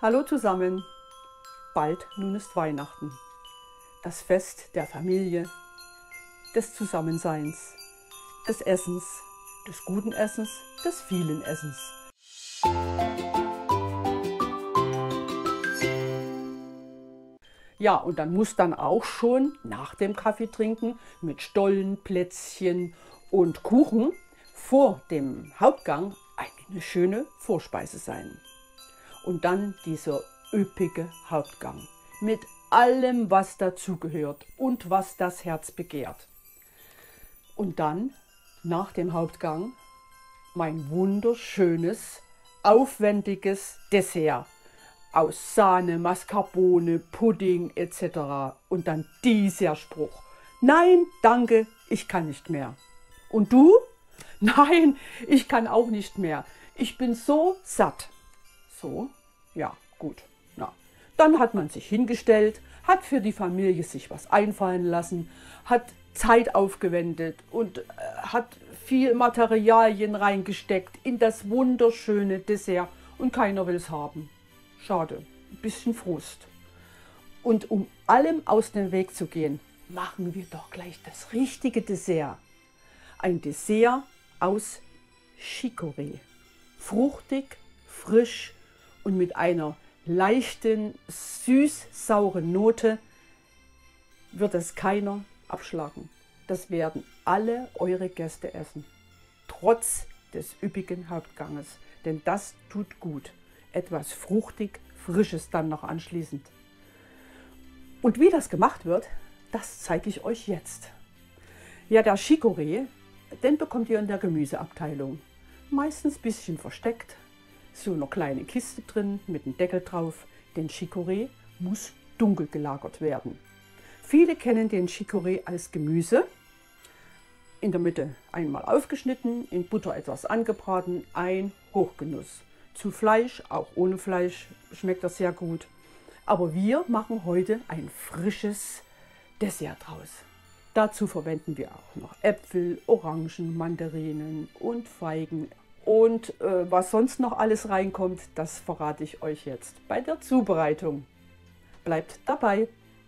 Hallo zusammen, bald nun ist Weihnachten, das Fest der Familie, des Zusammenseins, des Essens, des guten Essens, des vielen Essens. Ja, und dann muss dann auch schon nach dem Kaffeetrinken mit Stollen, Plätzchen und Kuchen vor dem Hauptgang eine schöne Vorspeise sein. Und dann dieser üppige Hauptgang mit allem, was dazugehört und was das Herz begehrt. Und dann, nach dem Hauptgang, mein wunderschönes, aufwendiges Dessert aus Sahne, Mascarpone, Pudding etc. Und dann dieser Spruch: Nein, danke, ich kann nicht mehr. Und du? Nein, ich kann auch nicht mehr. Ich bin so satt. So, ja, gut. Na, dann hat man sich hingestellt, hat für die Familie sich was einfallen lassen, hat Zeit aufgewendet und hat viel Materialien reingesteckt in das wunderschöne Dessert und keiner will es haben. Schade, ein bisschen Frust. Und um allem aus dem Weg zu gehen, machen wir doch gleich das richtige Dessert. Ein Dessert aus Chicorée. Fruchtig, frisch und mit einer leichten, süß-sauren Note wird es keiner abschlagen. Das werden alle eure Gäste essen, trotz des üppigen Hauptganges. Denn das tut gut. Etwas fruchtig, Frisches dann noch anschließend. Und wie das gemacht wird, das zeige ich euch jetzt. Ja, der Chicorée, den bekommt ihr in der Gemüseabteilung. Meistens ein bisschen versteckt. So eine kleine Kiste drin mit einem Deckel drauf. Den Chicorée muss dunkel gelagert werden. Viele kennen den Chicorée als Gemüse. In der Mitte einmal aufgeschnitten, in Butter etwas angebraten, ein Hochgenuss. Zu Fleisch, auch ohne Fleisch, schmeckt das sehr gut. Aber wir machen heute ein frisches Dessert draus. Dazu verwenden wir auch noch Äpfel, Orangen, Mandarinen und Feigen. Und was sonst noch alles reinkommt, das verrate ich euch jetzt bei der Zubereitung. Bleibt dabei!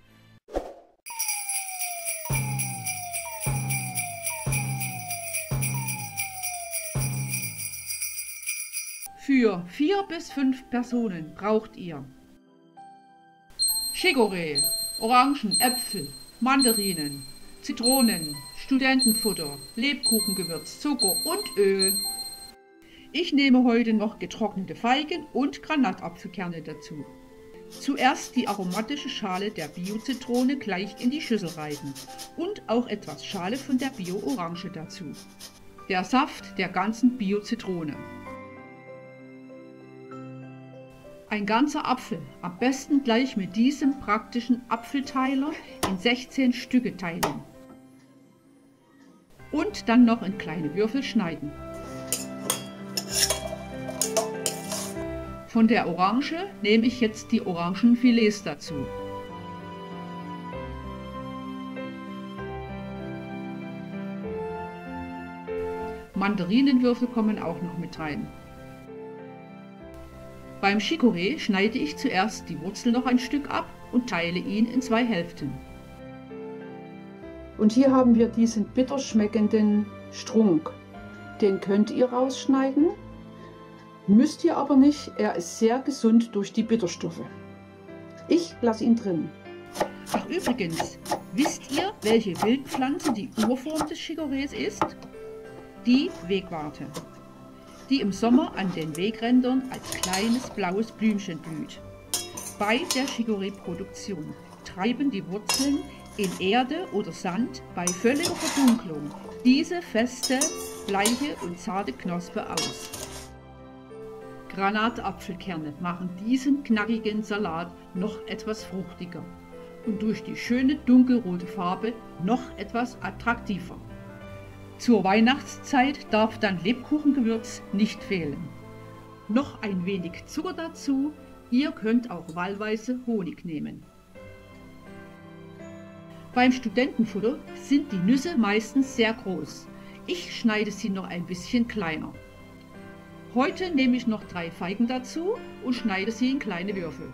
Für 4 bis 5 Personen braucht ihr Chicorée, Orangen, Äpfel, Mandarinen, Zitronen, Studentenfutter, Lebkuchengewürz, Zucker und Öl. Ich nehme heute noch getrocknete Feigen und Granatapfelkerne dazu. Zuerst die aromatische Schale der Bio-Zitrone gleich in die Schüssel reiben und auch etwas Schale von der Bio-Orange dazu. Der Saft der ganzen Bio-Zitrone. Ein ganzer Apfel, am besten gleich mit diesem praktischen Apfelteiler in 16 Stücke teilen. Und dann noch in kleine Würfel schneiden. Von der Orange nehme ich jetzt die Orangenfilets dazu. Mandarinenwürfel kommen auch noch mit rein. Beim Chicorée schneide ich zuerst die Wurzel noch ein Stück ab und teile ihn in 2 Hälften. Und hier haben wir diesen bitter schmeckenden Strunk. Den könnt ihr rausschneiden, müsst ihr aber nicht. Er ist sehr gesund durch die Bitterstoffe. Ich lasse ihn drin. Ach übrigens, wisst ihr, welche Wildpflanze die Urform des Chicorées ist? Die Wegwarte, die im Sommer an den Wegrändern als kleines blaues Blümchen blüht. Bei der Chicorée-Produktion treiben die Wurzeln in Erde oder Sand bei völliger Verdunklung diese feste, bleiche und zarte Knospe aus. Granatapfelkerne machen diesen knackigen Salat noch etwas fruchtiger und durch die schöne dunkelrote Farbe noch etwas attraktiver. Zur Weihnachtszeit darf dann Lebkuchengewürz nicht fehlen. Noch ein wenig Zucker dazu, ihr könnt auch wahlweise Honig nehmen. Beim Studentenfutter sind die Nüsse meistens sehr groß. Ich schneide sie noch ein bisschen kleiner. Heute nehme ich noch 3 Feigen dazu und schneide sie in kleine Würfel.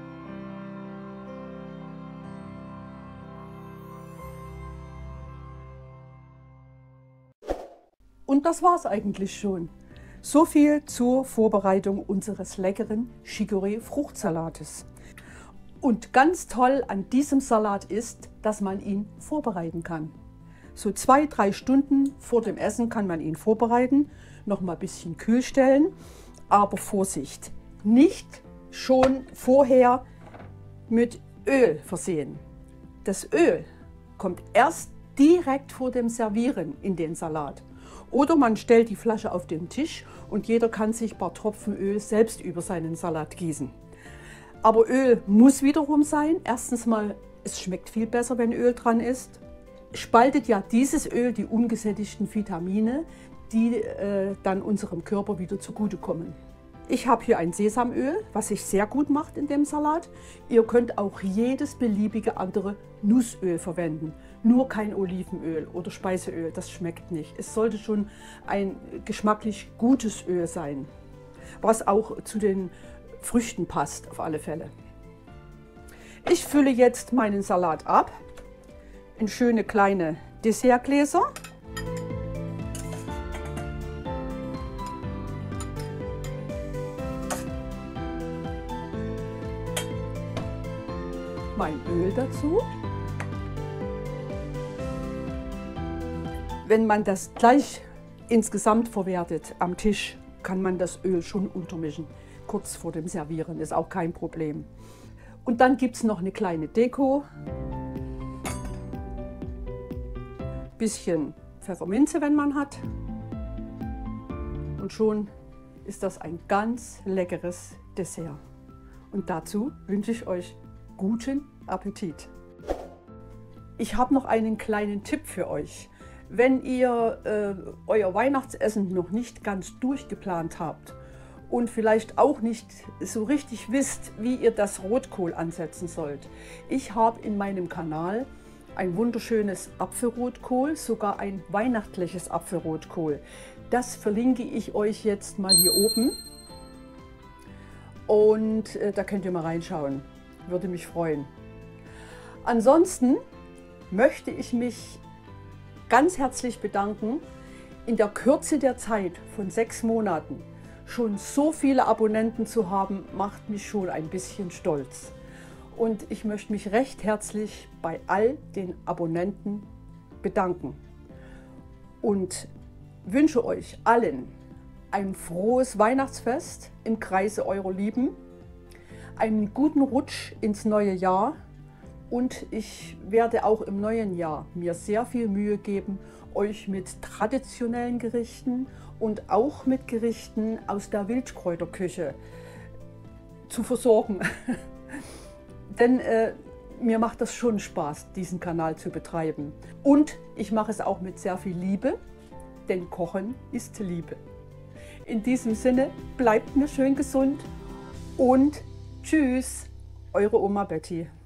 Und das war's eigentlich schon. So viel zur Vorbereitung unseres leckeren Chicorée-Fruchtsalates. Und ganz toll an diesem Salat ist, dass man ihn vorbereiten kann. So 2-3 Stunden vor dem Essen kann man ihn vorbereiten, noch mal ein bisschen kühl stellen. Aber Vorsicht, nicht schon vorher mit Öl versehen. Das Öl kommt erst direkt vor dem Servieren in den Salat. Oder man stellt die Flasche auf den Tisch und jeder kann sich ein paar Tropfen Öl selbst über seinen Salat gießen. Aber Öl muss wiederum sein. Erstens mal, es schmeckt viel besser, wenn Öl dran ist. Spaltet ja dieses Öl die ungesättigten Vitamine, die dann unserem Körper wieder zugutekommen. Ich habe hier ein Sesamöl, was sich sehr gut macht in dem Salat. Ihr könnt auch jedes beliebige andere Nussöl verwenden. Nur kein Olivenöl oder Speiseöl, das schmeckt nicht. Es sollte schon ein geschmacklich gutes Öl sein, was auch zu den Früchten passt auf alle Fälle. Ich fülle jetzt meinen Salat ab in schöne kleine Dessertgläser. Mein Öl dazu. Wenn man das gleich insgesamt verwertet am Tisch, kann man das Öl schon untermischen. Kurz vor dem Servieren ist auch kein Problem. Und dann gibt es noch eine kleine Deko. Bisschen Pfefferminze, wenn man hat. Und schon ist das ein ganz leckeres Dessert. Und dazu wünsche ich euch guten Appetit. Ich habe noch einen kleinen Tipp für euch. Wenn ihr euer Weihnachtsessen noch nicht ganz durchgeplant habt und vielleicht auch nicht so richtig wisst, wie ihr das Rotkohl ansetzen sollt. Ich habe in meinem Kanal ein wunderschönes Apfelrotkohl, sogar ein weihnachtliches Apfelrotkohl. Das verlinke ich euch jetzt mal hier oben und da könnt ihr mal reinschauen. Würde mich freuen. Ansonsten möchte ich mich ganz herzlich bedanken. In der Kürze der Zeit von 6 Monaten schon so viele Abonnenten zu haben, macht mich schon ein bisschen stolz. Und ich möchte mich recht herzlich bei all den Abonnenten bedanken und wünsche euch allen ein frohes Weihnachtsfest im Kreise eurer Lieben, einen guten Rutsch ins neue Jahr und ich werde auch im neuen Jahr mir sehr viel Mühe geben, euch mit traditionellen Gerichten und auch mit Gerichten aus der Wildkräuterküche zu versorgen. Denn mir macht das schon Spaß, diesen Kanal zu betreiben. Und ich mache es auch mit sehr viel Liebe, denn Kochen ist Liebe. In diesem Sinne, bleibt mir schön gesund und tschüss, eure Oma Betty.